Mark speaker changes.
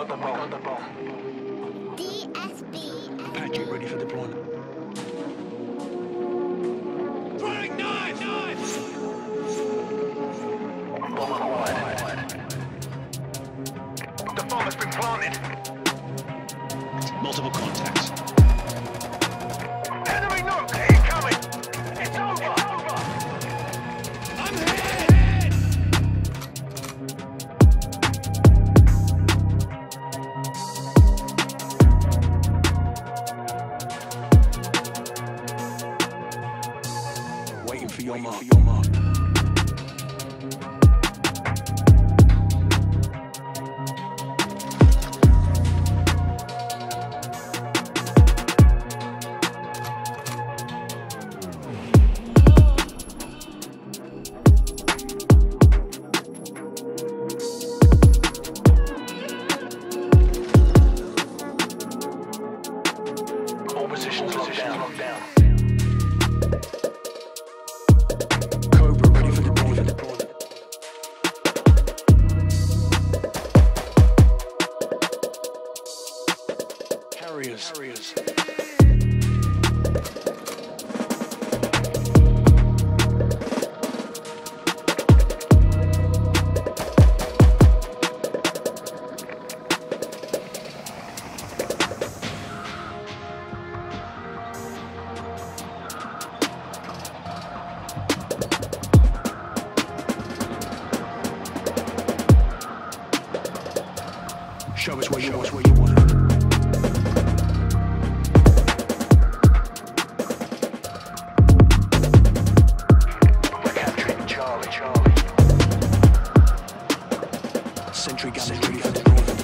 Speaker 1: got the bomb.
Speaker 2: DSB.
Speaker 1: Patrick ready for deployment. Throwing knives! Bomb acquired. The bomb has been planted. Multiple contacts. Enemy knock! Incoming! It's over! I'm hit! Waiting for your mark. All positions locked down. Cobra ready for deployment. Carriers. Show us where you want it. We're capturing Charlie. Sentry gun is ready for deployment.